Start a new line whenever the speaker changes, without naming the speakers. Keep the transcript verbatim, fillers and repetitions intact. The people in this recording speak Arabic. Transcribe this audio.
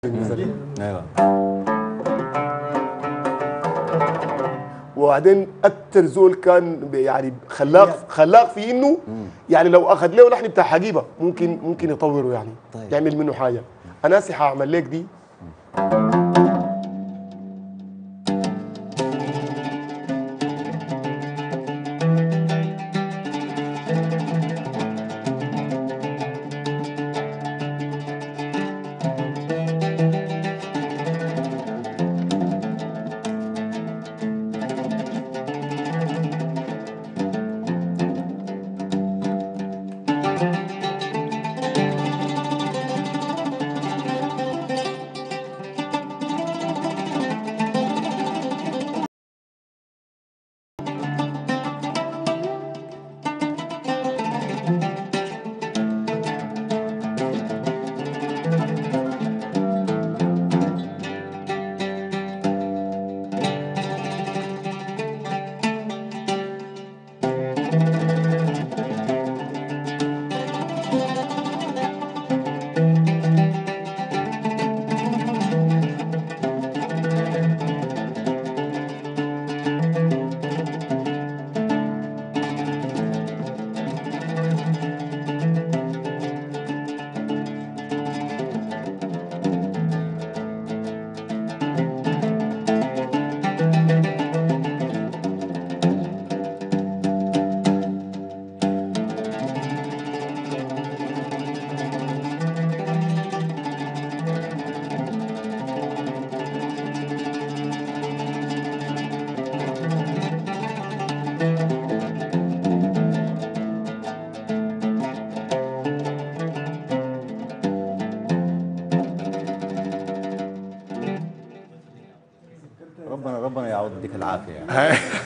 ايوه.
وبعدين اكتر زول كان يعني خلاق خلاق في انه يعني لو اخذ له لحن بتاع حقيبه ممكن ممكن يطوره يعني
طيب.
يعمل منه حاجه. انا سي حاعمل لك دي.
ربنا ربنا يعوض يديك العافيه يعني.